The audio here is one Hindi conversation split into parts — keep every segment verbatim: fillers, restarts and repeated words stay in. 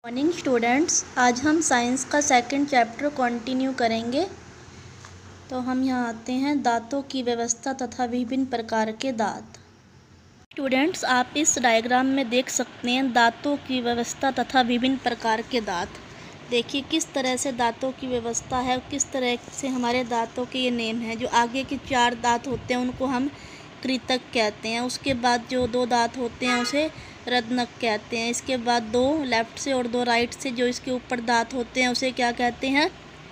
मॉर्निंग स्टूडेंट्स, आज हम साइंस का सेकंड चैप्टर कंटिन्यू करेंगे। तो हम यहाँ आते हैं दांतों की व्यवस्था तथा विभिन्न प्रकार के दांत। स्टूडेंट्स, आप इस डायग्राम में देख सकते हैं दांतों की व्यवस्था तथा विभिन्न प्रकार के दांत। देखिए किस तरह से दांतों की व्यवस्था है, किस तरह से हमारे दांतों के ये नेम है। जो आगे के चार दांत होते हैं उनको हम कृतक कहते हैं। उसके बाद जो दो दांत होते हैं उसे रत्नक कहते हैं। इसके बाद दो लेफ़्ट से और दो राइट से जो इसके ऊपर दांत होते हैं उसे क्या कहते हैं?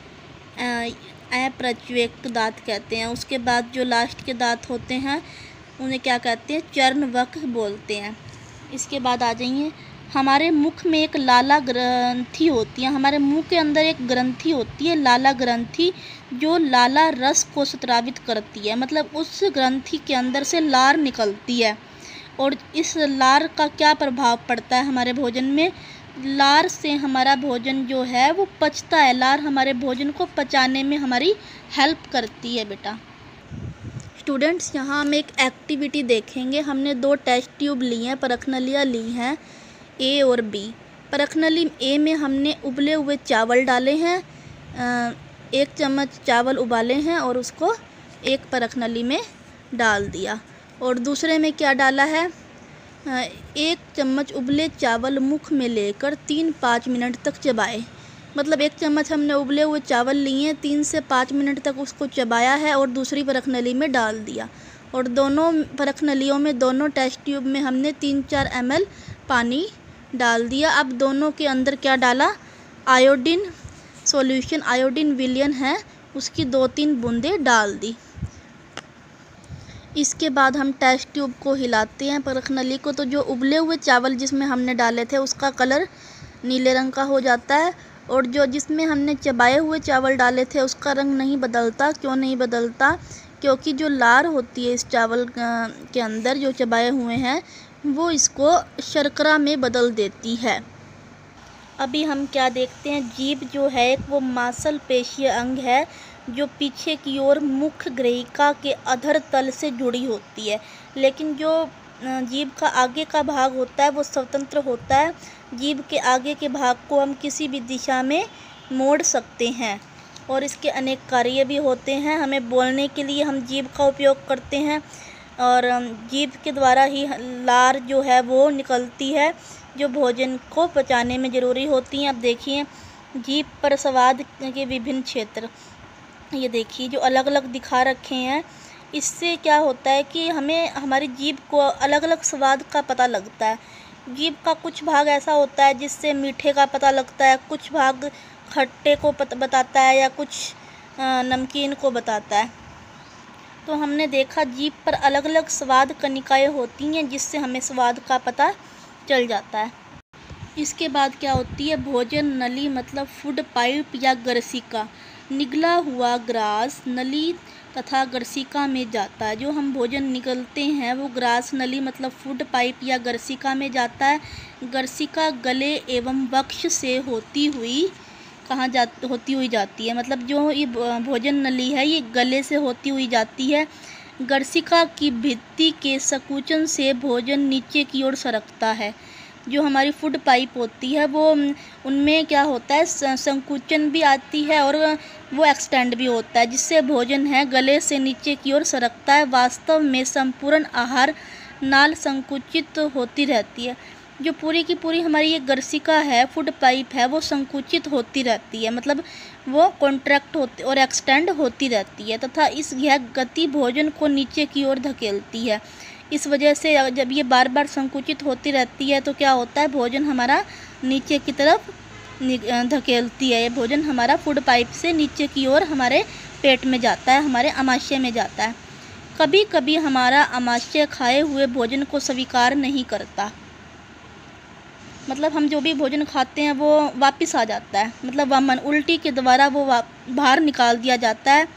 अप्रच्वेक दांत कहते हैं। उसके बाद जो लास्ट के दांत होते हैं उन्हें क्या कहते हैं? चर्णवक बोलते हैं। इसके बाद आ जाइए, हमारे मुख में एक लाला ग्रंथि होती है। हमारे मुंह के अंदर एक ग्रंथि होती है लाला ग्रंथि, जो लाला रस को स्रावित करती है। मतलब उस ग्रंथि के अंदर से लार निकलती है। और इस लार का क्या प्रभाव पड़ता है हमारे भोजन में? लार से हमारा भोजन जो है वो पचता है। लार हमारे भोजन को पचाने में हमारी हेल्प करती है बेटा। स्टूडेंट्स, यहाँ हम एक एक्टिविटी देखेंगे। हमने दो टेस्ट ट्यूब ली हैं, परखनलियाँ ली हैं, ए और बी। परखनली ए में हमने उबले हुए चावल डाले हैं, एक चम्मच चावल उबाले हैं और उसको एक परखनली में डाल दिया। और दूसरे में क्या डाला है? एक चम्मच उबले चावल मुख में लेकर तीन पाँच मिनट तक चबाए। मतलब एक चम्मच हमने उबले हुए चावल लिए, तीन से पाँच मिनट तक उसको चबाया है और दूसरी परखनली में डाल दिया। और दोनों परखनलियों में, दोनों टेस्ट ट्यूब में हमने तीन चार एम एल पानी डाल दिया। अब दोनों के अंदर क्या डाला? आयोडीन सॉल्यूशन, आयोडीन विलयन है, उसकी दो तीन बूंदें डाल दी। इसके बाद हम टेस्ट ट्यूब को हिलाते हैं, परखनली को। तो जो उबले हुए चावल जिसमें हमने डाले थे उसका कलर नीले रंग का हो जाता है, और जो जिसमें हमने चबाए हुए चावल डाले थे उसका रंग नहीं बदलता। क्यों नहीं बदलता? क्योंकि जो लार होती है इस चावल के अंदर जो चबाए हुए हैं वो इसको शर्करा में बदल देती है। अभी हम क्या देखते हैं, जीभ जो है वो मांसपेशीय अंग है जो पीछे की ओर मुख्य ग्रहिका के अधर तल से जुड़ी होती है। लेकिन जो जीभ का आगे का भाग होता है वो स्वतंत्र होता है। जीभ के आगे के भाग को हम किसी भी दिशा में मोड़ सकते हैं और इसके अनेक कार्य भी होते हैं। हमें बोलने के लिए हम जीभ का उपयोग करते हैं और जीभ के द्वारा ही लार जो है वो निकलती है जो भोजन को पचाने में ज़रूरी होती हैं। अब देखिए जीभ पर स्वाद के विभिन्न क्षेत्र, ये देखिए जो अलग अलग दिखा रखे हैं। इससे क्या होता है कि हमें हमारी जीभ को अलग अलग स्वाद का पता लगता है। जीभ का कुछ भाग ऐसा होता है जिससे मीठे का पता लगता है, कुछ भाग खट्टे को बताता है या कुछ नमकीन को बताता है। तो हमने देखा जीभ पर अलग अलग स्वाद कनिकाएँ होती हैं जिससे हमें स्वाद का पता चल जाता है। इसके बाद क्या होती है? भोजन नली मतलब फूड पाइप या गर्सिका। निगला हुआ ग्रास नली तथा गर्सिका में जाता है। जो हम भोजन निगलते हैं वो ग्रास नली मतलब फूड पाइप या गर्सिका में जाता है। गर्सिका गले एवं वक्ष से होती हुई कहाँ जा होती हुई जाती है। मतलब जो ये भोजन नली है ये गले से होती हुई जाती है। गर्सिका की भित्ति के संकुचन से भोजन नीचे की ओर सरकता है। जो हमारी फूड पाइप होती है वो उनमें क्या होता है? संकुचन भी आती है और वो एक्सटेंड भी होता है, जिससे भोजन है गले से नीचे की ओर सरकता है। वास्तव में संपूर्ण आहार नाल संकुचित होती रहती है। जो पूरी की पूरी हमारी ये गर्सिका है, फूड पाइप है, वो संकुचित होती रहती है। मतलब वो कॉन्ट्रैक्ट होती और एक्सटेंड होती रहती है तथा इस यह गति भोजन को नीचे की ओर धकेलती है। इस वजह से जब ये बार बार संकुचित होती रहती है तो क्या होता है? भोजन हमारा नीचे की तरफ धकेलती है। ये भोजन हमारा फूड पाइप से नीचे की ओर हमारे पेट में जाता है, हमारे आमाशय में जाता है। कभी कभी हमारा आमाशय खाए हुए भोजन को स्वीकार नहीं करता। मतलब हम जो भी भोजन खाते हैं वो वापस आ जाता है। मतलब वमन, उल्टी के द्वारा वो बाहर निकाल दिया जाता है।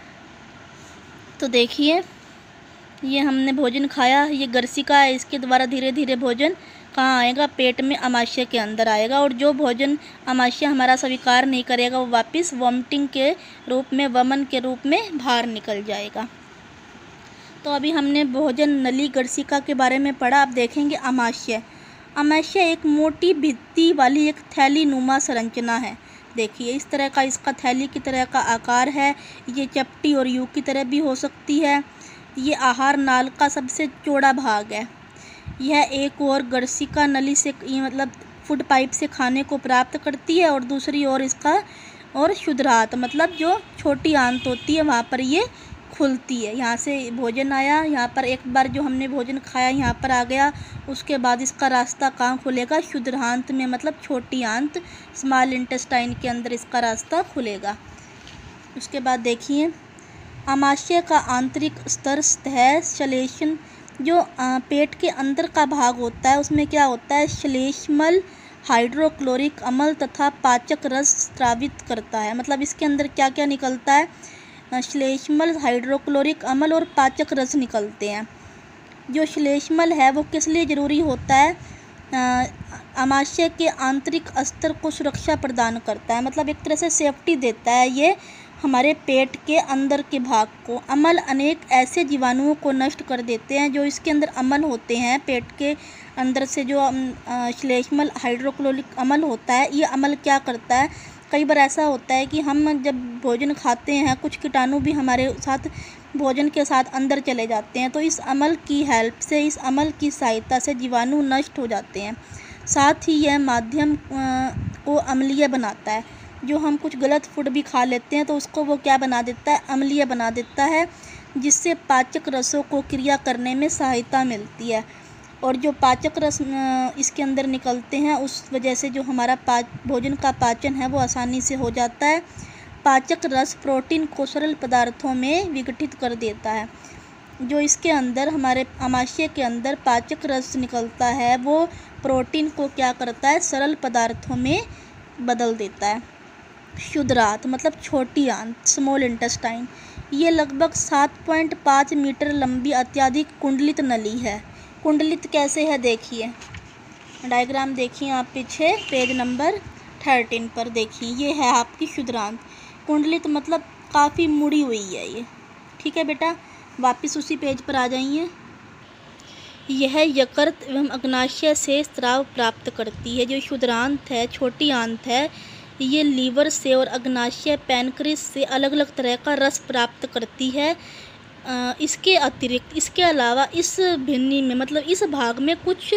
तो देखिए ये हमने भोजन खाया, ये गर्सिका है, इसके द्वारा धीरे धीरे भोजन कहाँ आएगा? पेट में, आमाशय के अंदर आएगा। और जो भोजन आमाशय हमारा स्वीकार नहीं करेगा वो वापस वॉमिटिंग के रूप में, वमन के रूप में बाहर निकल जाएगा। तो अभी हमने भोजन नली गर्सिका के बारे में पढ़ा। अब देखेंगे आमाशय। आमाशय एक मोटी भित्ति वाली एक थैली नुमा संरचना है। देखिए इस तरह का इसका थैली की तरह का आकार है। ये चपटी और यू की तरह भी हो सकती है। ये आहार नाल का सबसे चौड़ा भाग है। यह एक और गर्सिका नली से ये मतलब फूड पाइप से खाने को प्राप्त करती है और दूसरी ओर इसका और क्षुद्रांत मतलब जो छोटी आंत होती है वहाँ पर ये खुलती है। यहाँ से भोजन आया, यहाँ पर एक बार जो हमने भोजन खाया यहाँ पर आ गया, उसके बाद इसका रास्ता कहाँ खुलेगा? क्षुद्रांत में, मतलब छोटी आंत, स्मॉल इंटेस्टाइन के अंदर इसका रास्ता खुलेगा। उसके बाद देखिए आमाशय का आंतरिक स्तर है श्लेष्म। जो पेट के अंदर का भाग होता है उसमें क्या होता है? श्लेष्मल हाइड्रोक्लोरिक अम्ल तथा पाचक रस स्रावित करता है। मतलब इसके अंदर क्या क्या निकलता है? श्लेष्मल, हाइड्रोक्लोरिक अम्ल और पाचक रस निकलते हैं। जो श्लेष्मल है वो किस लिए ज़रूरी होता है? आमाशय के आंतरिक स्तर को सुरक्षा प्रदान करता है, मतलब एक तरह से सेफ्टी देता है ये हमारे पेट के अंदर के भाग को। अम्ल अनेक ऐसे जीवाणुओं को नष्ट कर देते हैं जो इसके अंदर अम्ल होते हैं। पेट के अंदर से जो श्लेष्मल हाइड्रोक्लोरिक अम्ल होता है, ये अम्ल क्या करता है? कई बार ऐसा होता है कि हम जब भोजन खाते हैं कुछ कीटाणु भी हमारे साथ भोजन के साथ अंदर चले जाते हैं, तो इस अम्ल की हेल्प से, इस अम्ल की सहायता से जीवाणु नष्ट हो जाते हैं। साथ ही यह माध्यम को अम्लीय बनाता है। जो हम कुछ गलत फूड भी खा लेते हैं तो उसको वो क्या बना देता है? अम्लीय बना देता है, जिससे पाचक रसों को क्रिया करने में सहायता मिलती है। और जो पाचक रस इसके अंदर निकलते हैं उस वजह से जो हमारा पाच भोजन का पाचन है वो आसानी से हो जाता है। पाचक रस प्रोटीन को सरल पदार्थों में विघटित कर देता है। जो इसके अंदर हमारे आमाशय के अंदर पाचक रस निकलता है वो प्रोटीन को क्या करता है? सरल पदार्थों में बदल देता है। क्षुद्रांत मतलब छोटी आंत, स्मॉल इंटेस्टाइन, ये लगभग सात पॉइंट पाँच मीटर लंबी अत्यधिक कुंडलित नली है। कुंडलित कैसे है? देखिए डायग्राम देखिए आप पीछे पेज नंबर थर्टीन पर देखिए, ये है आपकी क्षुद्रांत। कुंडलित मतलब काफ़ी मुड़ी हुई है ये। ठीक है बेटा, वापस उसी पेज पर आ जाइए। यह यकृत एवं अग्नाशय से स्राव प्राप्त करती है। जो क्षुद्रांत है, छोटी आंत है, ये लीवर से और अग्नाशय पैनक्रिस से अलग अलग तरह का रस प्राप्त करती है। इसके अतिरिक्त, इसके अलावा इस भिन्नी में, मतलब इस भाग में कुछ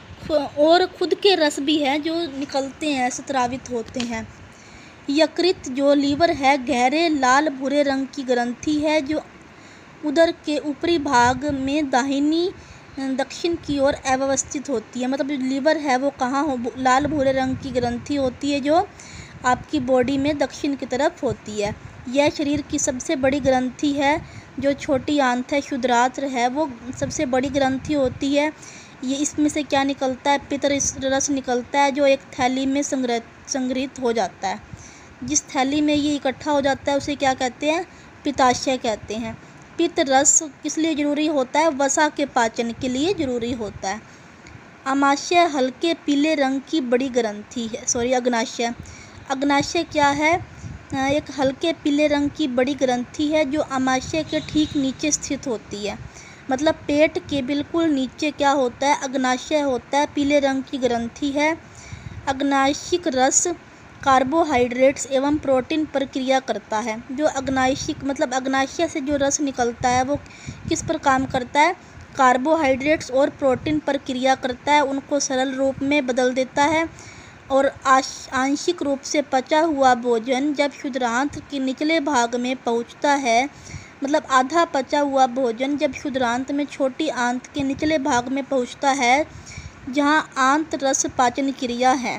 और खुद के रस भी हैं जो निकलते हैं, स्रावित होते हैं। यकृत जो लीवर है, गहरे लाल भूरे रंग की ग्रंथि है जो उदर के ऊपरी भाग में दाहिनी दक्षिण की ओर अवस्थित होती है। मतलब जो लीवर है वो कहाँ हो? लाल भूरे रंग की ग्रंथि होती है जो आपकी बॉडी में दक्षिण की तरफ होती है। यह शरीर की सबसे बड़ी ग्रंथि है। जो छोटी आंत है, क्षुद्रांत है, वो सबसे बड़ी ग्रंथि होती है। ये इसमें से क्या निकलता है? पित्त रस निकलता है जो एक थैली में संग्रहित संग्रहित हो जाता है। जिस थैली में ये इकट्ठा हो जाता है उसे क्या कहते हैं? पित्ताशय कहते हैं। पित्त रस किस लिए ज़रूरी होता है? वसा के पाचन के लिए ज़रूरी होता है। आमाशय हल्के पीले रंग की बड़ी ग्रंथि है, सॉरी अग्नाशय। अग्नाशय क्या है? एक हल्के पीले रंग की बड़ी ग्रंथि है जो आमाशय के ठीक नीचे स्थित होती है। मतलब पेट के बिल्कुल नीचे क्या होता है? अग्नाशय होता है, पीले रंग की ग्रंथि है। अग्नाशिक रस कार्बोहाइड्रेट्स एवं प्रोटीन पर क्रिया करता है। जो अग्नाशिक मतलब अग्नाशय से जो रस निकलता है वो किस पर काम करता है? कार्बोहाइड्रेट्स और प्रोटीन पर क्रिया करता है, उनको सरल रूप में बदल देता है। और आंशिक रूप से पचा हुआ भोजन जब क्षुद्रांत के निचले भाग में पहुंचता है, मतलब आधा पचा हुआ भोजन जब क्षुद्रांत में छोटी आंत के निचले भाग में पहुंचता है, जहां आंत रस पाचन क्रिया है,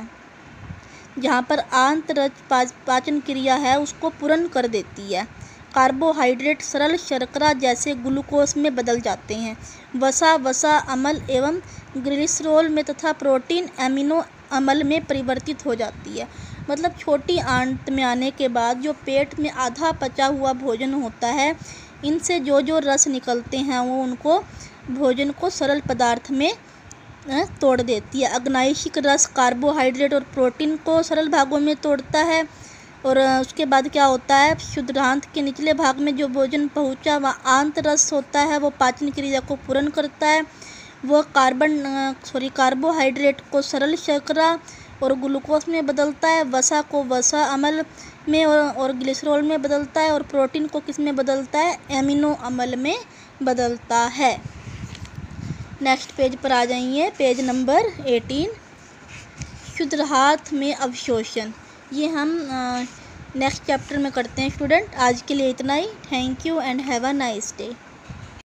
जहां पर आंत रस पाचन क्रिया है उसको पूर्ण कर देती है। कार्बोहाइड्रेट सरल शर्करा जैसे ग्लूकोज में बदल जाते हैं। वसा वसा अम्ल एवं ग्लिसरॉल में तथा प्रोटीन एमिनो अम्ल में परिवर्तित हो जाती है। मतलब छोटी आंत में आने के बाद जो पेट में आधा पचा हुआ भोजन होता है, इनसे जो जो रस निकलते हैं वो उनको भोजन को सरल पदार्थ में तोड़ देती है। अग्नाशिक रस कार्बोहाइड्रेट और प्रोटीन को सरल भागों में तोड़ता है। और उसके बाद क्या होता है? क्षुद्रांत के निचले भाग में जो भोजन पहुंचा वह आंत रस होता है, वो पाचन क्रिया को पूर्ण करता है। वह कार्बन सॉरी कार्बोहाइड्रेट को सरल शर्करा और ग्लूकोज में बदलता है, वसा को वसा अम्ल में और, और ग्लिसरॉल में बदलता है, और प्रोटीन को किस में बदलता है, एमिनो अम्ल में बदलता है। नेक्स्ट पेज पर आ जाइए, पेज नंबर एटीन, क्षुद्रांत में अवशोषण। ये हम नेक्स्ट चैप्टर में करते हैं स्टूडेंट। आज के लिए इतना ही। Thank you and have a nice day.